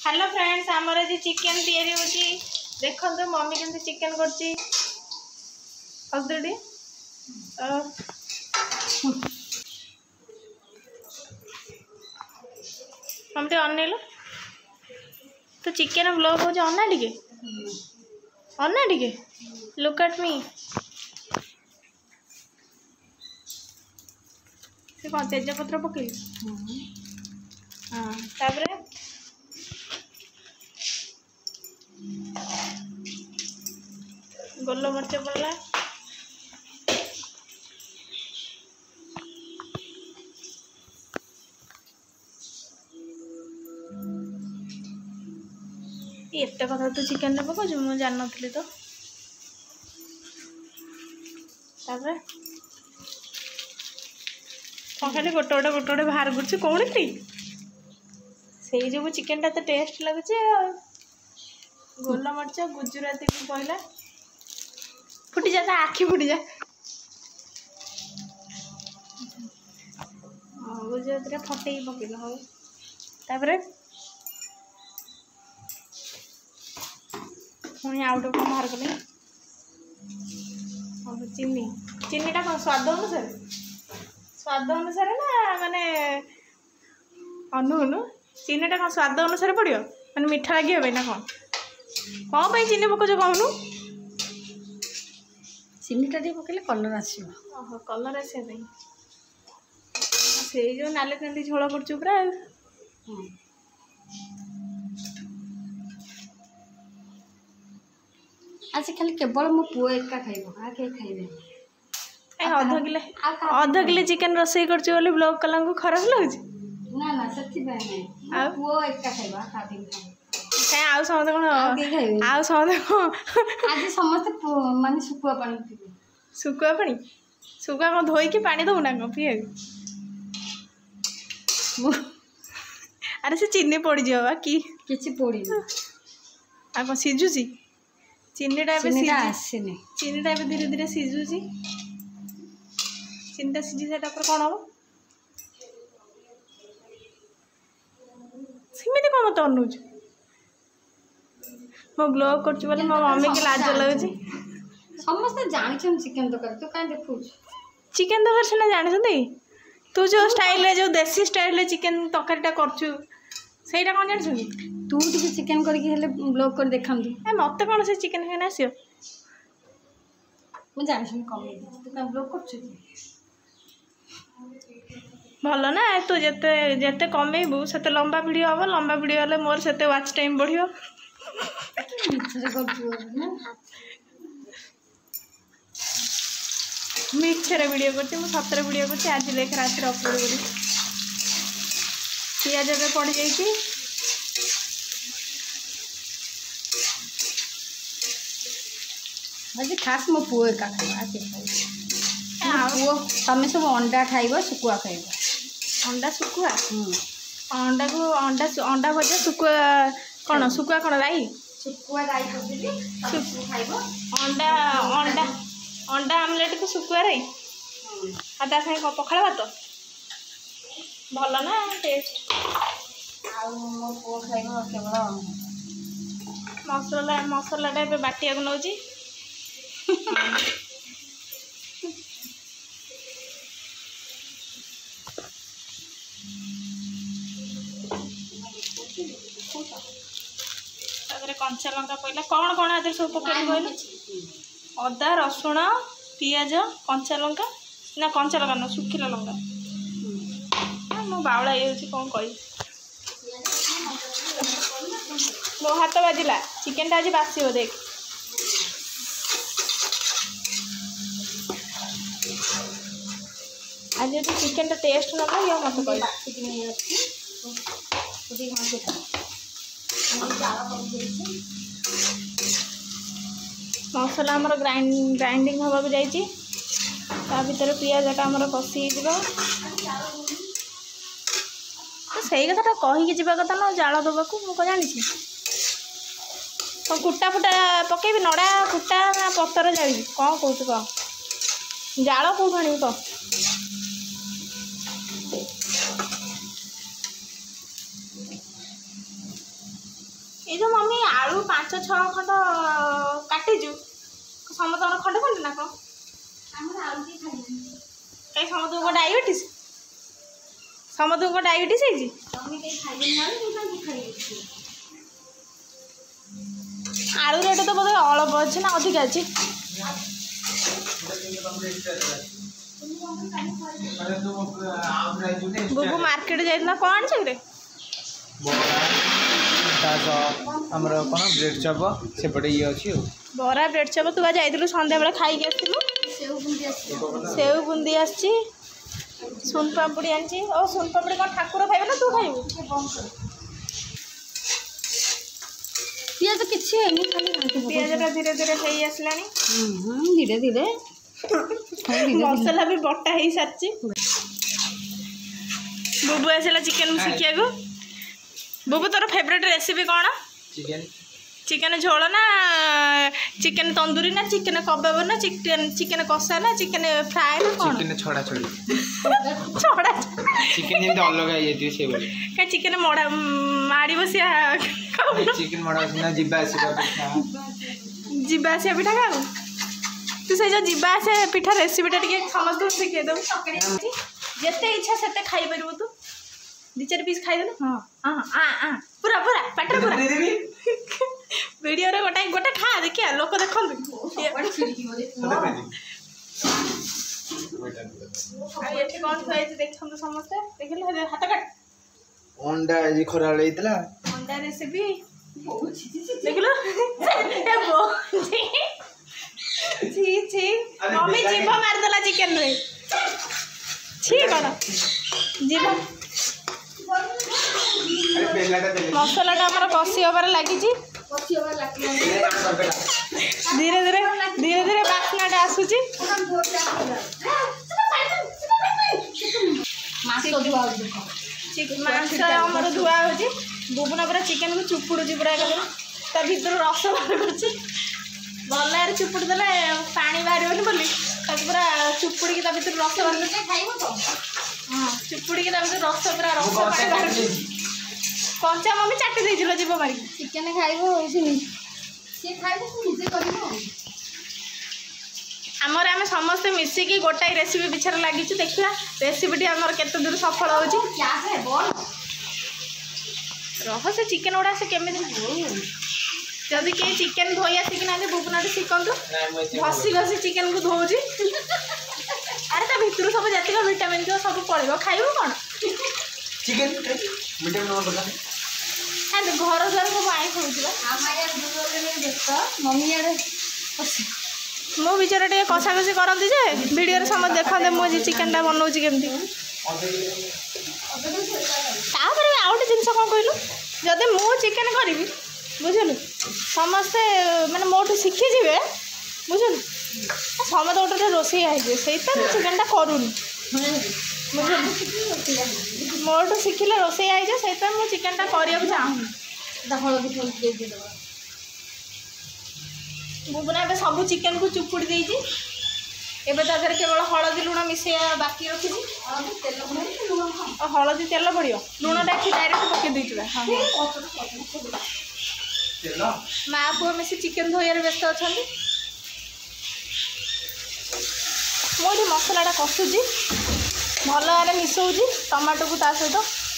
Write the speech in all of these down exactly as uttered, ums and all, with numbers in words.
Hello friends, आमर आज chicken तैयारी होची। देखो तो मम्मी केमती चिकेन करची। हसदड़ी हम टे अनेलो तो चिकेन ब्लॉग हो जा अन्ना टिके अन्ना टिके लुक एट मी। से कौन तेजपत्र पकई हाँ तापरे गोल मरच पड़ला एत कथा तो चिकेन पकाऊ मुझे जान नी तो तापरे खाली गोटे गोटे गोटे गोटे बाहर कर कौन से जो चिकेन टा तो टेस्ट लगुच। गोल मरच गुजराती भी कहला फुटी जा आखि फुटी जा गुजराती फटे पकेल हो तापरे पुणी आउट कौन बाहर कले चीनी चीनीटा कौन स्वाद अनुसार स्वाद अनुसार ना माने अनु अनु चीनीटा कौन स्वाद अनुसार पड़ो मैंने मीठा लगे ना कौन कौन पर चीनी पकाच कहूनु चीनीटा टे पकड़े कलर आसो कलर आसा से जो नाले नाली झोल कर पूरा आज खाली केवल मो पुओ एका खाइबो आ के खाइबे अध किले अध किले चिकेन रोसई कर ब्लॉग कला खराब लगुच ना ना सच्ची बात नहीं पुओ एका खाइबा खाती कहीं आउ समझ कौन आउ समझ आज समस्त माने सुकुआ पानी पीबे सुकुआ पानी सुकुआ कौन धोईकी पानी दो ना कौन पीए अरे से चीनी पड़ जावा कि किछि पड़ी आ कौन सिझुची चीनीटा आसेनी चीनीटा धीरे धीरे सिझुची चीनीटा सिझी सारा पर कौन हम सेमती कौन मत अनुज मो ब्लॉग कर मो मम्मी के लाज लगुच समस्त जानी चिकेन तरकारी तू कहीं देखु चिकेन तरकारी सीना जानी तू जो स्टाइल जो देसी स्टाइल चिकेन तरकारीटा करचु सेटा कौन जानी तू टी चिकेन करके ब्लॉग कर देखा मत कौन से चिकेन खाना आस मुझे जानी कमे तू क्या ब्लॉग कर भल ना तू जिते जिते कमेबू से लंबा वीडियो हम लंबा वीडियो हेल्ले मोर से वाच टाइम बढ़िया मिक्सर वीडियो करती मुझे सतरे वीडियो करती आज देख रात अपलोड कर पियाज ए पड़ जाइए आज खास मो पुओ एका पुओ तमें सब अंडा खाइब सुकुआ खाइब अंडा सुकुआ अंडा को अंडा अंडा भजा सुकुआ कौन सुकुआ कौन राई सुकुआ राई खाइब अंडा अंडा अंडा आमलेट को सुकुआ राई आ ता साथे पखाड़ भात भल ना टेस्ट आउ पुओ खाइब केवल मसला मसलाटा ए बाटिया को नौची कंचा लंका पहला कौन कौन आदि सब पकड़ कहले अदा रसुण पियाज कंचा लंका ना कंचा लंका ना सुखिला लंका मो बावला ये कौन कही मो हाथ बाजिला चिकेन टा आज बासी देख आज जो चिकेन टा टेस्ट ना ये मत कह मसला आमर ग्राइंड ग्राइंडिंग हवा जाइए भर पियाजटा आमर कषि से कथा कहीकि जावा कथा ना जाल दबा को मुझे जानी कुटा फुटा पकेबी नड़ा कुटा ना पतर जाड़ी कौन कौच कह जाल कौट आनी कह ये जो मम्मी आलू पांच छः खंड काटिजु समस्त खंडे खंडे ना कौन कहीं समस्त को डायबिटीज समस्त को डायबिटीज है आलू रेट तो बोधे अल्प अच्छे ना अधिक अच्छे बुबू मार्केट जाइना कौन आनी रे आमर कौन ब्रेड चप सेपटे ये अच्छी बरा ब्रेड चप तू आज जाइलु संध्या बेला खाई आसलु सेव बुंदी आसी सुन पापड़ी आनी और सुन पापड़ी कौन ठाकुर खाइबे ना तू खाइबू पियाज किसी है नहीं खाली पियाजटा धीरे धीरे हो आसलानी धीरे धीरे मसला भी बटा हो सारी बुबू आसला चिकेन शिखिया को बुबू तोर फेवरेट रेसिपी कौन चिकन चिकेन झोल ना चिकेन तंदूरी ना चिकेन कबाब ना चिकेन चिकेन कषा ना चिकेन फ्राए ना कौन चिकन छड़ा छड़ी छड़ा चिकन जेमती अलग आइए से बोले क्या चिकेन मड़ा माड़ी बसिया चिकन मड़ा ना जिबा आसीबा जीवा आसिया पिठा खाऊ तू से जो जीवा आसिया पिठा रेसिपीटा टिके समस्त शिखे दो जिते इच्छा से खाई पारू तू दी चार पीस खाई देना हाँ हाँ हाँ पूरा पूरा पेटर पूरा वीडियो रे गोटा गोटा खा देखिए लोक देख कौन खुआई देखते समस्ते देखिए हाथ काट अंडा आज खरा लेइतला अंडा रेसिपी देखलो छी छी मम्मी जीभ मारदेला चिकेन रे छी कौन जीभ मसलाटा आमर कषि हबार लगी धीरे धीरे धीरे धीरे बास्नाटा आसूची मांस आमर धुआ हो बुबुना पूरा चिकेन को चुपुड़ी पूरा कर भर रस बाहर कर भल चुपुड़ी देले पानी बाहर बोली पूरा चुपुड़ी भर रस बाहर हाँ चुपुड़ी भर रस पूरा रस बाहर कंचा मम्मी चाटी देल जीव मारिक चिकेन खाइब सी खाइब निजे कर आमर आम समस्ते मिसिकी गोटाई रेसिपी पिछे लगी देखा रेसिपीटी आमर केते दूर सफल हो रह से चिकेन गुड़ा से केमी जदि किए चिकेन धोई आसिकिना बुबुना शिखु घसी घसी चिकेन को धोजी अरे ता भितर सब जतिक विटामिन जो सब पड़ो खाइबू कौन चिकन विटामिन घर द्वार सब आई मम्मी मो विचार टे कषा कषि करती जे वीडियो समस्त देखते मुझे चिकेन बनाऊँ केमती तापर आउ गोटे जिन कौन कहलु जदि मु चिकेन करी बुझलु समस्ते माने मोठू शिखिजे बुझलु समस्त गोटे रोषे आइए से चिकेनटा करूनी बुझलु मोठू शिखिले रोषे आइए से मुझे चिकेनटा करने चाहूँ बुबुना ए सब चिकेन को चुपुड़ी देजी एबे तादर केवल हलदी लुण मिसेया बाकी रखी हलदी तेल पड़ो लुणटा एठी डायरेक्ट पके देइछुला माँ पुआ मिसी चिकेन धोइबार व्यस्त अच्छा मुझे मसलाटा कषुची भल भाव मिसौची टमाटो को ता सहित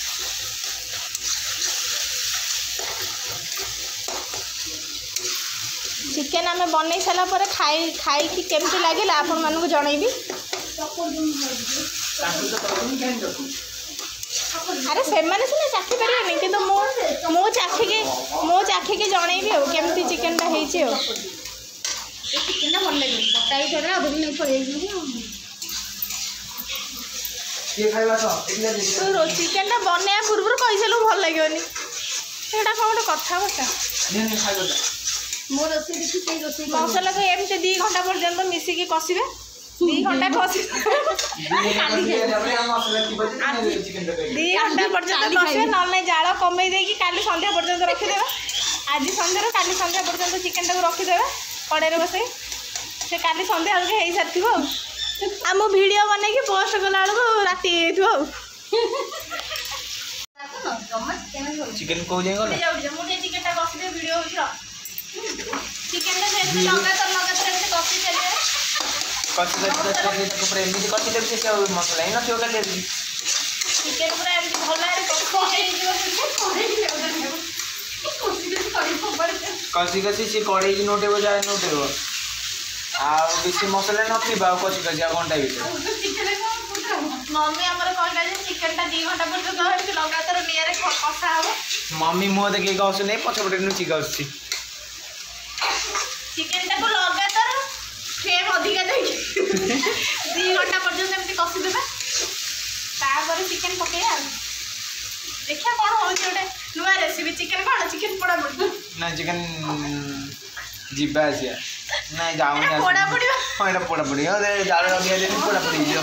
चिकेन आम बन सारा पर खाई खाई केमती लगे आपण मानक जनइबी अरे से मैंने सीना चाखी पारे कि मो चाखिकी मो चाखिकी जनइबी आ केमती चिकेनटा होती भल लगे तू चिकेनटा बनया पूर्व कहीलु भल लगे यहाँ कौन गोटे कथा बता मो रोषे देखी रोषे मसला को एमती दी घंटा पर्यंत मिसिकी कषिबे दी घंटा कषि दी घंटा पर्यंत कषिबे ना जाल कमे देकी काली संध्या पर्यंत रखिदे आज संध्यार काली संध्या पर्यंत चिकेन टाक रखिदे कड़े बसई से काली संध्या बेलू हो सारी आम भिडियो बन पोस्ट कला बेलू राति जमा खोल चिकन को जाए गला जाऊ जा मुझे चिकन टा कसी दे वीडियो होछ र चिकन टा से लगातार लगातार एमती कसी चले कसी कसी कसी तो पूरा एमती कसी दे से मसला ही न थियो गले चिकन पूरा एमती भला रे कसी कसी कसी से कड़े की नोटे बजाय नोटे हो आ बेसी मसला न पीबा कसी कसी आ घंटा भीतर मम्मी हमर कहला जे चिकन टा दो घंटा पर्यंत रहै लगातार निया रे कसा हो मम्मी मुह देखि गाउस नै पछपटे नु चिकाउस छी चिकन टा को लगातार फ्लेम अधिक दे दो घंटा पर्यंत एमती कसी देबे तापर चिकन पके आ देखिया कोन हो छै ओटे नुवा रेसिपी चिकन कोन चिकन पोड़ा पड़ ना चिकन जीबा आसिया ना जाऊनी आसिया पोड़ा पड़ियो हां एटा पोड़ा पड़ी अरे जाल लगिया दे पोड़ा पड़ी जो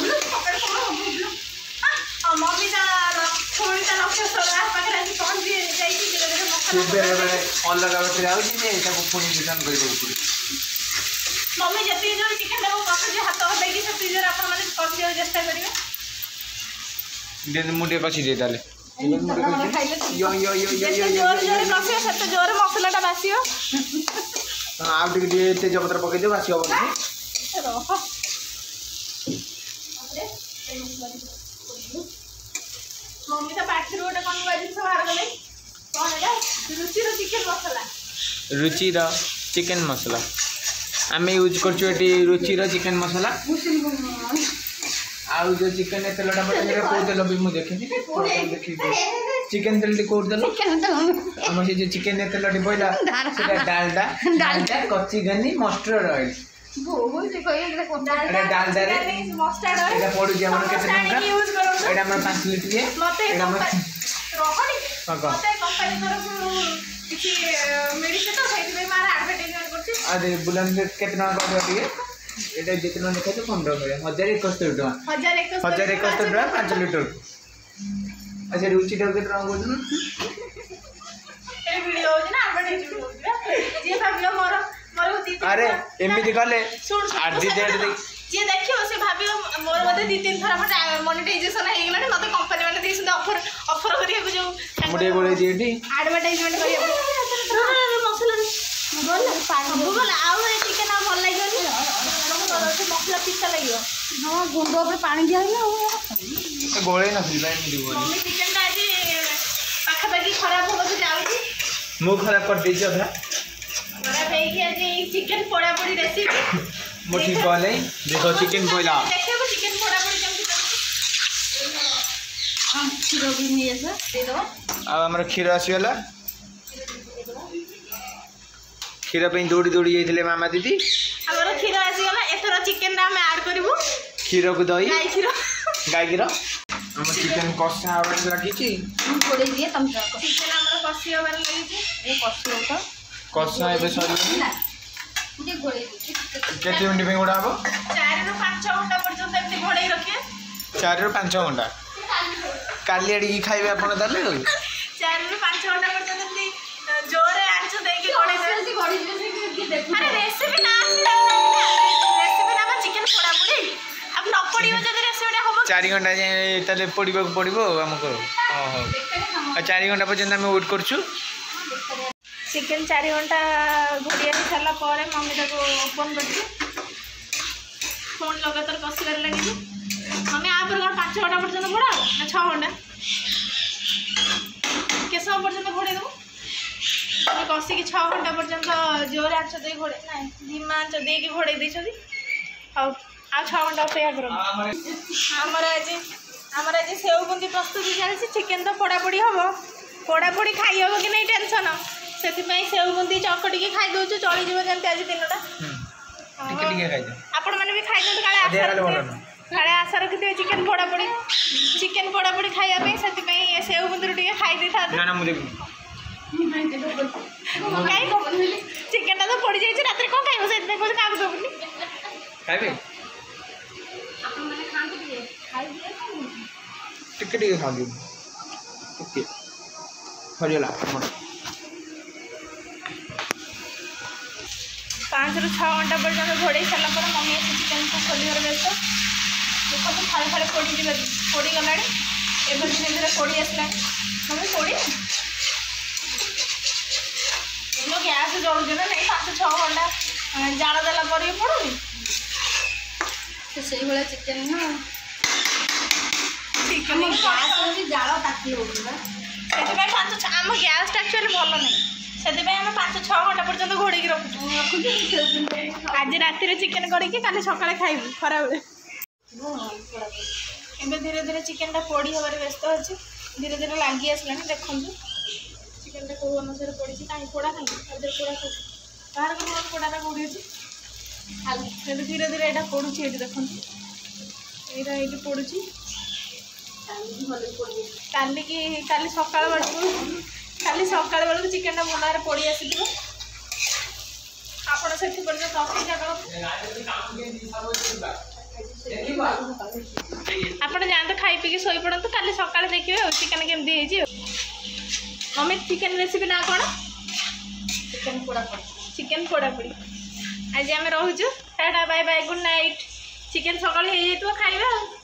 आ मम्मी ता थोड़ी ता लक्ष्य सरा पाखरे आसी पहुंच दिए जाई छी जे मक्खन बेरे बेरे ऑन लगा के आउ छी जे एटा को फोन रिटर्न कर दो पूरी मम्मी जति जोर चिकन को पकड़ जे हाथ दे की सती जोर अपन माने कसी चेष्टा करिवे दे मुंडे कसी दे डाले यो यो यो यो यो यो जोर जोर कसी सत जोर मसाला टा बासियो आप टिक दे तेज पत्र पके दे बासी हो रह मम्मी ता पाखरे ओटा कोन बाजी से बाहर गले कोन एटा रुचि रो चिकन मसाला रुचि रो चिकन मसाला आमे यूज करछु एटी रुचि रो चिकन मसाला आउ जो चिकन ए तेलटा बटे मेरे को तेल भी मु देखि देखि चिकन तेल टी कोड देलो हम से जो चिकन ए तेल टी बोइला सेटा डालडा डालडा कच्ची गनी मस्टर्ड ऑयल बहुत से कोई एटा डालडा डालडा रे मस्टर्ड ऑयल एटा पडु जे हमर केते टंका यूज करो एटा हमर पाँच लीटर ये मते एटा हमर रोहनी हां मते कंपनी तरफ किसी मेडिसिन तो सही में मारा एडवर्टाइजमेंट करछि अरे बुलन केते टंका पडो दिए एटा जितना लिखा तो पंद्रह करे हजार इकहत्तर टका हजार इकहत्तर हजार इकहत्तर टका पाँच लीटर अच्छा रुचि टा केते टका बोलनु ए वीडियो हो ना एडवर्टाइजमेंट हो जे भाबियो मोर मोर दी अरे एमिति गले सुन आठ दी डेढ़ दी जे देखियो से भाबियो मोर मते दी तीन थरा मते मोनेटाइजेशन हे गेलानी मते कंपनी वाले देसन ऑफर ऑफर करिया को जो मुडे गोळे दिएटी एडवर्टाइजमेंट करिया मसला बोल पानी बोल आउ ए चिकन आ भल लागियो मसला पिता लागियो हां गुंडो ऊपर पानी दिया ना गोळे न फिर भाई मुडे गोळे मम्मी चिकन ता आज पाखा पाखी खराब हो तो जाउची मु खराब कर देछि अधा खराब हे कि आज चिकन पोड़ा पोड़ी रेसिपी मु ठीक कहले देखो चिकन बोइला देखियो चिकन पोड़ा पोड़ी केमति हां खीरो भी नहीं ऐसा दे दो आ हमर खीर आसीला खीर पे दौड़ी दौड़ी जाइले मामा दीदी हमर खीर आसी गला एथरा चिकन रा हम ऐड करबू खीर को दही गाय खीर गाय खीर हम चिकन कषा आवे लागी छी थोड़े दिए तुम जाको चिकन हमर कसी होबार लागि छी ए कष्ट होता कषा एबे सरी मुझे घोड़े दी केते मिनिट पे उड़ाबो चार रो पाँच घंटा पर्यंत एमती घोड़े रखे चार रो पाँच घंटा काली आड़ी खाइबे आपण दाले चार रो पाँच घंटा पर्यंत एमती जोरे आंच देके घोड़े ऐसे घोड़े जैसे कि देखो अरे रेसिपी ना रेसिपी ना चिकन पोड़ा पोड़ी अब न पड़ियो जदी रेसिपी ना होबो चार घंटा जाए ताले पड़िबा पड़िबो हमको हां हां चार घंटा पर्यंत हम वेट करछु चिकन चार घंटा घोड़िया सारा पर मम्मी ताको ओपन करछि फोन लगातार कसिबार लागि मम्मी आ पर कोन पाँच घंटा पर्यंत घोड़ा ना छह घंटा के समय पर्यंत घोड़े दो कसी की छह घंटा पर्यंत जोर आंच दे घोड़े ना धीमा आंच दे के घोड़े दै छथि आ छह घंटा अपेक्षा करो हमर आज हमर आज सेव बुंदी प्रस्तुति चलछि चिकन तो पोड़ा पोड़ी हबो पोड़ा पोड़ी खाई हबो कि नहीं टेंशन सेति पई सेव बुंदी चकटी के खाई दउछु चली जीव जंते आज दिनटा टिके टिके खाइ दे आपण माने भी खाई दउ काले आशा काले आशा रखिते चिकन पोड़ा पोड़ी चिकन पोड़ा पोड़ी खाइया पे सेति पई सेव बुंदी टिके खाई दे था ना ना मुझे चिकन टा तो पड़ी जाई रात कौन खाइबो से देखो का दबनी खाइबे अपन मैंने खान के दिए खाई दिए टिके टिके खा दे ओके हरियाला पाँच रु छः घंटा पर्यटन घोड़े सारा पर मम्मी आसी चिकेन को खोल व्यस्त देखो तो फाड़े फाड़े पोड़ी पोड़ी गला एवं धीरे धीरे पोड़ी आसला मम्मी पोड़ी गैस जलुच ना नहीं पाँच छः घंटा जाल देला पर भी पड़ुनी से भाया चिकेन ना चिकेन जाल ताकि होगा से पाँच आम गैस एक्चुअली भल नहीं से आम पाँच छः घंटा पर्यटन घोड़े रखुचु आज राति चिकेन करके काली सकाଳେ खाइबू खरा बेले एबे धीरे धीरे चिकेन टा पोड़ी हबार व्यस्त अच्छे धीरे धीरे लगी आसला देखो चिकेन टा कौ अनुसार पड़ी कहीं पोड़ा कहीं पोड़ा बाहर को पोड़ा कौड़ी अच्छे धीरे धीरे यहाँ पड़ू ये देखो यहाँ ये पड़ू काली की काली सकाळ बेलू काली सकाळ बेलू चिकेन टा मुनारे पड़ी आसी आपण से अपेक्षा कर आपण जाते खाई पी शोई पड़ते काली सकाଳେ देखिए चिकेन केमती मम्मी चिकेन रेसिपी ना कौन चिकेन पोड़ा पड़ी चिकेन पोड़ा पड़ी आज आम रोचु tata bye bye good night chicken सकाळ हो खाइबा।